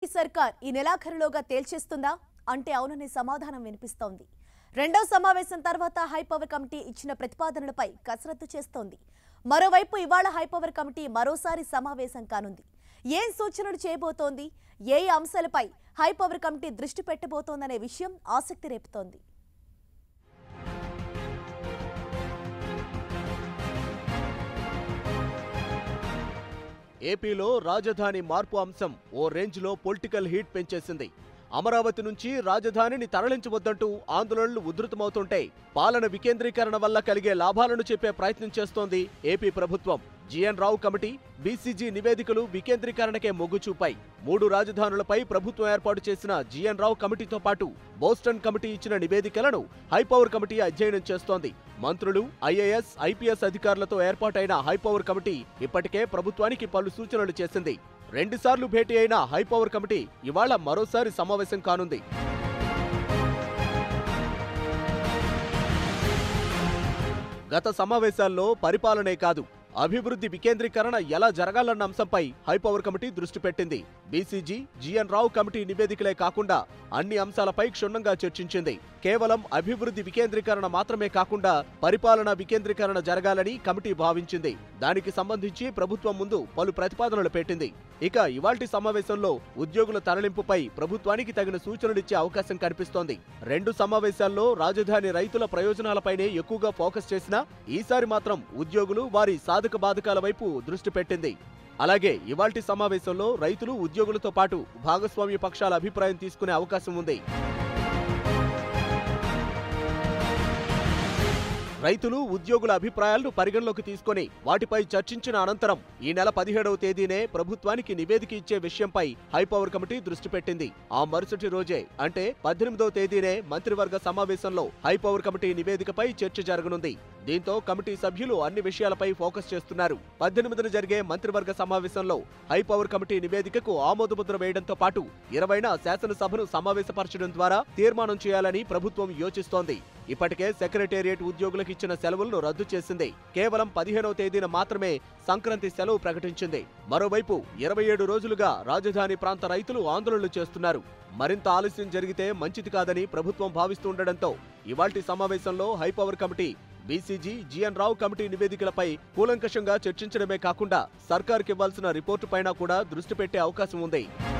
AP సర్కార్ ఈ నెలాఖరులోగా తేల్చేస్తుందా అంటే అవుననే సమాధానం వినిపిస్తోంది. రెండో సమావేశం తర్వాత హైపవర్ కమిటీ ఇచ్చిన ప్రతిపాదనలపై కసరత్తు చేస్తోంది. మరోవైపు ఇవాళ హైపవర్ కమిటీ మరోసారి సమావేశం కానుంది. ఏం సూచనలు చేయబోతోంది, ఏ అంశాలపై హైపవర్ కమిటీ దృష్టి పెట్టబోతోందనే విషయం ఆసక్తి రేపుతోంది. ఏపీలో రాజధాని మార్పు అంశం ఓ రేంజ్లో పొలిటికల్ హీట్ పెంచేసింది. అమరావతి నుంచి రాజధానిని తరలించవద్దంటూ ఆందోళనలు ఉధృతమవుతుంటే పాలన వికేంద్రీకరణ వల్ల కలిగే లాభాలను చెప్పే ప్రయత్నం చేస్తోంది ఏపీ ప్రభుత్వం. జీఎన్ రావు కమిటీ, బీసీజీ నివేదికలు వికేంద్రీకరణకే మొగ్గు చూపాయి. 3 రాజధానులపై ప్రభుత్వం ఏర్పాటు చేసిన జీఎన్ రావు కమిటీతో పాటు బోస్టన్ కమిటీ ఇచ్చిన నివేదికలను హైపవర్ కమిటీ అధ్యయనం చేస్తోంది. మంత్రులు, ఐఏఎస్, ఐపీఎస్ అధికారులతో ఏర్పాటైన హైపవర్ కమిటీ ఇప్పటికే ప్రభుత్వానికి పలు సూచనలు చేసింది. 2 సార్లు భేటీ అయిన హైపవర్ కమిటీ ఇవాళ మరోసారి సమావేశం కానుంది. గత సమావేశాల్లో పరిపాలనే కాదు, అభివృద్ధి వికేంద్రీకరణ ఎలా జరగాలన్న అంశంపై హైపవర్ కమిటీ దృష్టి పెట్టింది. బీసీజీ, జీఎన్ రావు కమిటీ నివేదికలే కాకుండా అన్ని అంశాలపై క్షుణ్ణంగా చర్చించింది. కేవలం అభివృద్ధి వికేంద్రీకరణ మాత్రమే కాకుండా పరిపాలన వికేంద్రీకరణ జరగాలని కమిటీ భావించింది. దానికి సంబంధించి ప్రభుత్వం ముందు పలు ప్రతిపాదనలు పెట్టింది. ఇక ఇవాల్టి సమావేశంలో ఉద్యోగుల తరలింపుపై ప్రభుత్వానికి తగిన సూచనలిచ్చే అవకాశం కనిపిస్తోంది. 2 సమావేశాల్లో రాజధాని రైతుల ప్రయోజనాలపైనే ఎక్కువగా ఫోకస్ చేసినా ఈసారి మాత్రం ఉద్యోగులు, వారి సాధక బాధకాల వైపు దృష్టి పెట్టింది. అలాగే ఇవాల్టి సమావేశంలో రైతులు, ఉద్యోగులతో పాటు భాగస్వామ్య పక్షాల అభిప్రాయం తీసుకునే అవకాశం ఉంది. రైతులు, ఉద్యోగుల అభిప్రాయాలను పరిగణలోకి తీసుకుని వాటిపై చర్చించిన అనంతరం ఈ నెల 17వ తేదీనే ప్రభుత్వానికి నివేదిక ఇచ్చే విషయంపై హైపవర్ కమిటీ దృష్టి పెట్టింది. ఆ మరుసటి రోజే అంటే 18వ తేదీనే మంత్రివర్గ సమావేశంలో హైపవర్ కమిటీ నివేదికపై చర్చ జరగనుంది. దీంతో కమిటీ సభ్యులు అన్ని విషయాలపై ఫోకస్ చేస్తున్నారు. 18న జరిగే మంత్రివర్గ సమావేశంలో హైపవర్ కమిటీ నివేదికకు ఆమోదముద్ర వేయడంతో పాటు 20న శాసనసభను సమావేశపరచడం ద్వారా తీర్మానం చేయాలని ప్రభుత్వం యోచిస్తోంది. ఇప్పటికే సెక్రటేరియట్ ఉద్యోగులకు ఇచ్చిన సెలవులను రద్దు చేసింది. కేవలం 15వ తేదీన మాత్రమే సంక్రాంతి సెలవు ప్రకటించింది. మరోవైపు 27 రోజులుగా రాజధాని ప్రాంత రైతులు ఆందోళనలు చేస్తున్నారు. మరింత ఆలస్యం జరిగితే మంచిది కాదని ప్రభుత్వం భావిస్తుండటంతో ఇవాల్టి సమావేశంలో high power committee BCG, GN Rao committee నివేదికలపై కూలంకషంగా చర్చించడమే కాకుండా సర్కారుకివ్వాల్సిన రిపోర్టు పైన కూడా దృష్టి పెట్టే అవకాశం ఉంది.